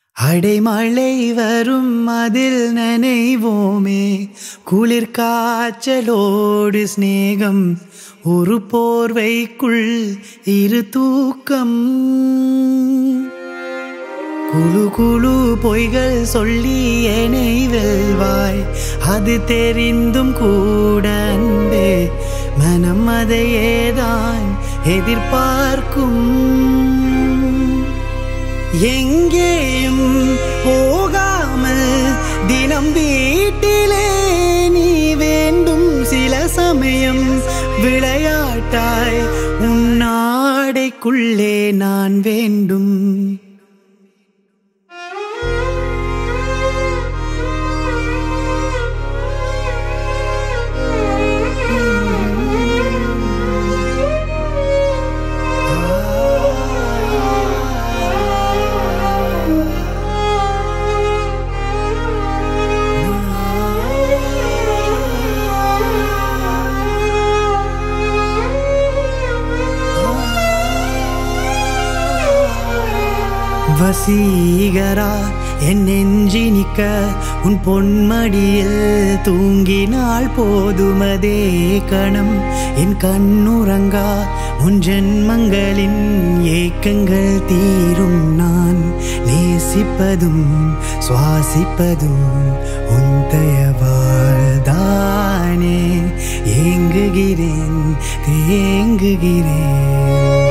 அடைமழை வரும் அதில் நனைவோமே, குளிர் காய்ச்சலோடு சிநேகம், ஒரு போர்வைக்குள் இரு தூக்கம். குழு குழு பொய்கள் சொல்லி என்னை வெல்வாய், அது தெரிந்தும் கூட அன்பே மனம் அதையேதான் எதிர்பார்க்கும். எங்கேயும் போகாமல் தினம் வீட்டிலே நீ வேண்டும். சில சமயம் விளையாட்டாய் உன்னாடைக்குள்ளே நான் வேண்டும். வசீகரா என் நெஞ்சினிக்க உன் பொன்மடியில் தூங்கினாள் போதுமதே கணம். என் கண்ணுறங்கா உன் ஜென்மங்களின் ஏக்கங்கள் தீரும். நான் நேசிப்பதும் சுவாசிப்பதும் உன் தயவால்தானே. ஏங்குகிறேன் தேங்குகிறேன்.